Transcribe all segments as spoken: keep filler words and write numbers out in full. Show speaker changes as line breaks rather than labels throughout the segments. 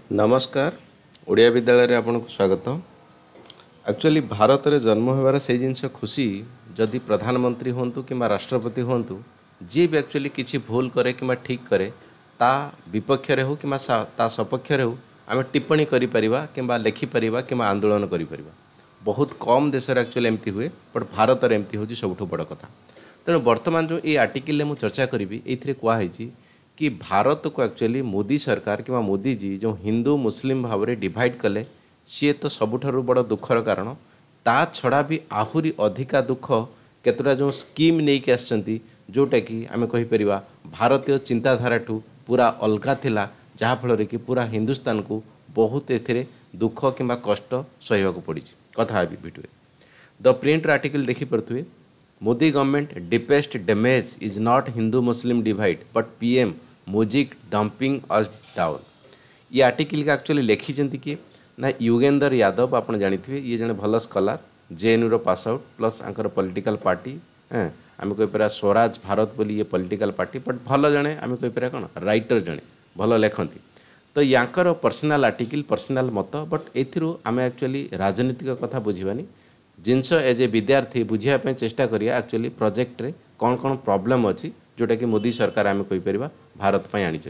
नमस्कार ओडिया विद्यालय रे आपन को स्वागत। एक्चुअली भारत रे जन्म होबार से जिनस खुशी जदि प्रधानमंत्री होंतु कि राष्ट्रपति होंतु जी भी एक्चुअली किसी भूल करे कि ठीक करे ता विपक्ष हो कि ता सपक्ष हो आम टिप्पणी करि परिबा कि लिखि परिबा कि आंदोलन करि परिबा। बहुत कम देश एक्चुअली एमती हुए बट भारत रे एमती होची सबठु बड़ कथा। तेणु वर्तमान जो ये आर्टिकल मु चर्चा करी ये कहुई कि भारत को एक्चुअली मोदी सरकार कि मोदी जी जो हिंदू मुस्लिम भाव में डिवाइड कले सी तो सबुठारु बड़ दुखर कारण। ता छड़ा भी आहुरी अधिका दुख केतटा जो स्कीम नहीं कि आसचंती जोटा कि आम कहीपर भारतीय चिंताधारा ठू पूरा अलगा थिला जहाँ फल कि पूरा हिंदुस्तान को बहुत एथिरे दुख किंबा कष्ट सहवाक पड़ी कथा भिडियो द प्रिंट आर्टिकल देखी पड़े Modi government deepest damage is not Hindu Muslim divide but PM music dumping us down. ये आर्टिकल का एक्चुअली लिखी कि ना युगेंद्र यादव आप जानी ये जन भल स्कॉलर जेएनयू रो pass out plus anchor political party हाँ आम कहीपर स्वराज भारत बोली ये पॉलिटिकल पार्टी बट भल जड़े आम कहीपर कौन राइटर जड़े भल लेखती तो यांकर पर्सनाल आर्टिकल पर्सनाल मत बट एथिरू आम एक्चुअली राजनीतिक कथा बुझानी जिनस एज ए विद्यार्थी बुझापी चेष्टा करिया एक्चुअली प्रोजेक्ट रे कौन कौन प्रॉब्लम अच्छी जोटा कि मोदी सरकार आम कहीपर भारत पर आनी।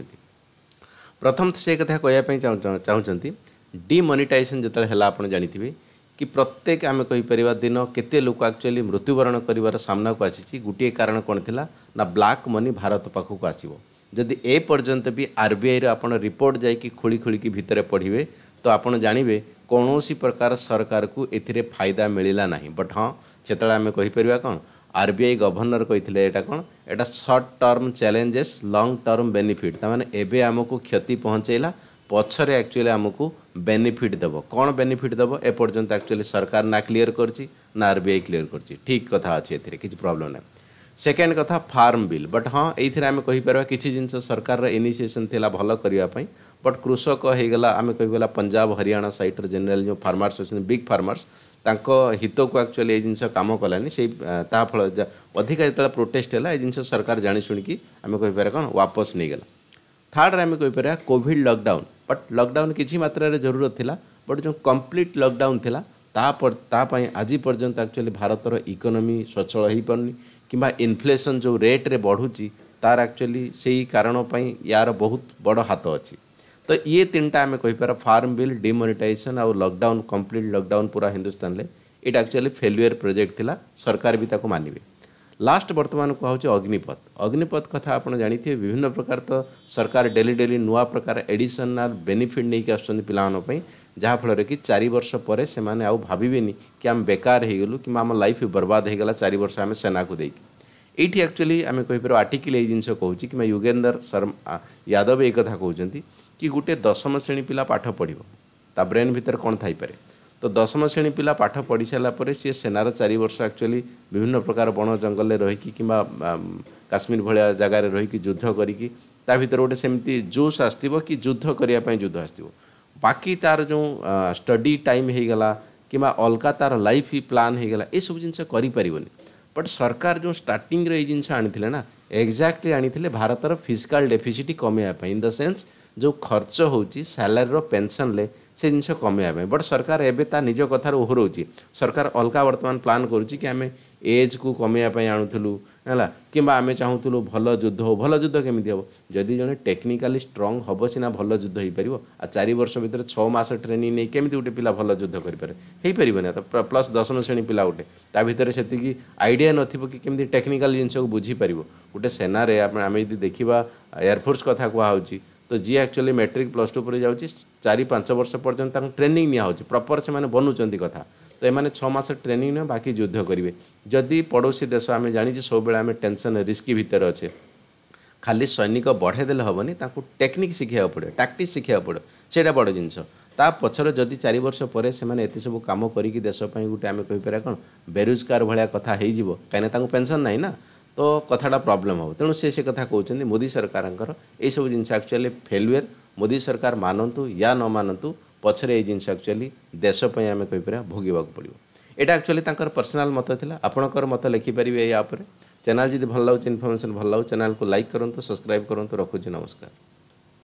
प्रथम से कथा कहवाई चाहूँगी डिमोनेटाइजेशन जो है आप जानी कि प्रत्येक आम कहीपर दिन केते लोक एक्चुअली मृत्युवरण कर सामना को आसी गोटे कारण कौन थी ना ब्लैक मनी भारत पाखक आसो जदि ए पर्यंत भी आरबीआई आप रिपोर्ट जाकि खोली खोलिकी भितर पढ़े तो आपड़ जानवे कौन सी प्रकार सरकार को एथिरे फायदा मिलला ना बट हाँ से आम कहीपर कौन आरबीआई गवर्नर कही कौन एटा short term challenges long term benefit ताने एबे आमको क्षति पहुँचेला पछरे एक्चुअली आमको बेनिफिट देव कौन बेनिफिट देव ए पर्यंत एक्चुअली सरकार ना क्लीयर करची ना आरबीआई क्लीयर करची ठीक कथा अच्छे ए किसी प्रॉब्लम ना। सेकेंड कथा फार्म बिल बट हाँ ये आम कहीपर किसी जिन सरकार इनिशिएशन थिला भल करने बट कृषक हो गला आम कहीगला पंजाब हरियाणा साइड जनरल जो फार्मर्स अच्छे बिग फार्मर्स तांको हित को एक्चुअली ये जिनस कम कलानी से फल अधिका जो प्रोटेस्ट है जिन सरकार जानी शुणिकी आम कहीपर कौन वापस नहीं गला। थर्ड आम कहीपर कोविड लॉकडाउन बट लॉकडाउन किसी मात्रा जरूरत थिला बट जो कंप्लीट लॉकडाउन थिला तापाई आज पर्यंत एक्चुअली भारतर इकोनॉमी स्वच्छल हो पारनी कि इन्फ्लेशन जो रेट रे बढ़ुची तार एक्चुअली से ही कारण यार बहुत बड़ हाथ अच्छी। तो ये तीन टा आम कहीपर फार्म बिल डिमोनेटाइजेशन और लॉकडाउन कंप्लीट लॉकडाउन पूरा हिंदुस्तान में ये एक्चुअली फेल्युअर प्रोजेक्ट थिला सरकार भी ताको मानिबे। लास्ट बर्तमान कहूँ अग्निपथ अग्निपथ कथा आप जानी विभिन्न प्रकार तो सरकार डेली डेली नुआ प्रकार एडिशनल बेनिफिट नहीं कि आसुँच पिलापी जहाँफल कि चार वर्ष पर से आउ भावेनि कि आम बेकार हो गलु कि आम लाइफ बर्बाद हो गला चार वर्ष आम सेना को देकी ये एक्चुअली आम कहीपर आर्टिकल ये जिन कहूँ कि युगेंद्र शर्मा यादव ये कथा कहते कि गोटे दशम श्रेणी पिला पाठ पढ़ ता ब्रेन भितर कौन थाईपे तो दशम श्रेणी पिला पाठ पढ़ी सारापर सी सेनार चार वर्ष एक्चुअली विभिन्न प्रकार बण जंगल रहीकि कि काश्मीर भाया जगार रहीकि युद्ध करी ता भीतर गोटे सेमती जोश आसो कि युद्ध करने युद्ध आसो बाकी तार जो स्टडी टाइम हो गला कि अलगा तार लाइफ ही प्लान हो गला ये सब जिन करें बट सरकार जो स्टार्टिंग रे जिन आनी ना एक्जाक्टली आनी भारतर फिजिकल डेफिसिट कमेवाई इन द सेन्स जो खर्च होची सैलरी पेंशन ले से जिन कमेवाई बट सरकार एबे ता निज कथार ओहरौची सरकार अलगा वर्तमान प्लान करुच्ची कि आम एज को कमेवाई आणुलु है कि आम चाहूलु भल युद्ध हो भल युद्ध केमी हम जदि जड़े टेक्निकाली स्ट्रंग हम सीना भल युद्ध हो पार आ चार वर्ष भर छः मास ट्रेनिंग नहीं केमी गोटे पिला भल युद्ध करें ना तो प्लस दशम श्रेणी पिला गोटे ता भर से आइडिया नथिबो कि केमी टेक्निकाल जिन को बुझीपार गोटे सेनारे आम यदि देखा एयरफोर्स कथा कहुच्छी तो जी एक्चुअली मैट्रिक प्लस टू पर जाऊँगी चार पांच वर्ष पर्यंत ट्रेनिंग निया प्रॉपर से बनूँ कथा तो ये छः मास ट्रेनिंग न बाकी युद्ध करेंगे जदि पड़ोसी देश आम जानी सब आम टेंशन रिस्क भितर अच्छे खाली सैनिक बढ़ेदेले हेनी टेक्निक शिखा पड़े टाक्टिक शिखा पड़े से बड़ जिनस ता पछर जदि चार वर्ष पर से एत सब कम करी देशपाई गोटे आम कहीपर कौन बेरोजगार भाया कथा हो कहीं पेंशन ना ना तो कथाटा प्रॉब्लम हो तेणु से से कथा कहते मोदी सरकार ये सब जिन एक्चुअली फेल्युअर मोदी सरकार मानतु या न मानतु पछरे ये जिन एक्चुअली देशपाई आम कहीपर भोगवाक पड़ो यहाँ एक्चुअली पर्सनाल मत था आपणकर मत लिखिपारे या चैनल जब भल लगे इनफर्मेशन भल लगे चैनल को लाइक करूँ सब्सक्राइब करूँ रखुच्छी नमस्कार।